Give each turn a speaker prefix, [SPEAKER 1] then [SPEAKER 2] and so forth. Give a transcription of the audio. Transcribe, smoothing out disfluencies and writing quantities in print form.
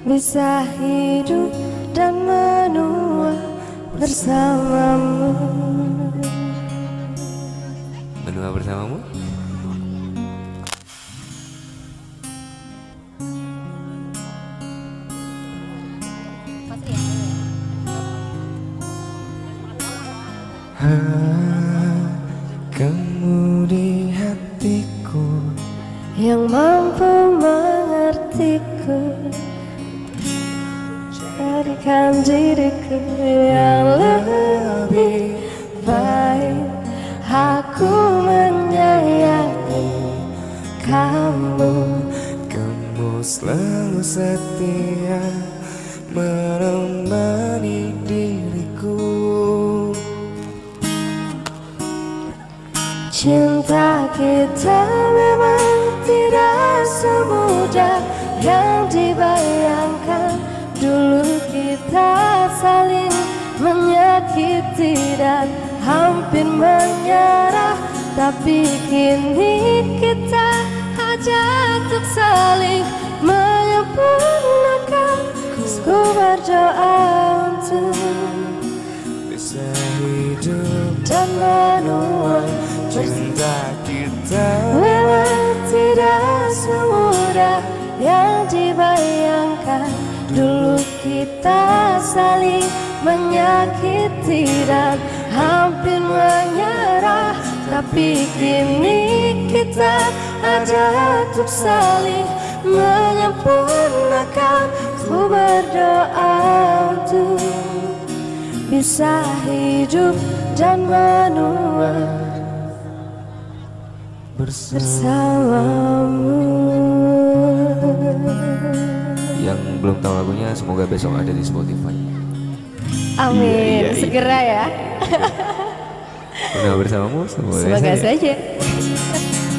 [SPEAKER 1] bisa hidup dan menua bersamamu.
[SPEAKER 2] Menua bersamamu. Kamu di hatiku
[SPEAKER 1] yang mampu mengertiku, jadikan diriku yang lebih baik. Aku menyayangi kamu,
[SPEAKER 2] kamu selalu setia menemani diriku.
[SPEAKER 1] Cinta kita memang tidak semudah yang dibayangkan. Dulu kita saling menyakiti dan hampir menyerah, tapi kini kita ajak untuk saling menyempurnakan. Ku berdoa untuk
[SPEAKER 2] bisa hidup
[SPEAKER 1] dan menua.
[SPEAKER 2] Cinta kita
[SPEAKER 1] memang tidak semudah yang dibayangkan. Dulu kita saling menyakiti dan hampir menyerah, tapi kini kita ada untuk saling menyempurnakan. Ku berdoa untuk bisa hidup dan menua bersamamu.
[SPEAKER 2] Yang belum tahu lagunya semoga besok ada di Spotify.
[SPEAKER 1] Amin, segera ya.
[SPEAKER 2] Menua bersamamu
[SPEAKER 1] Semoga saja.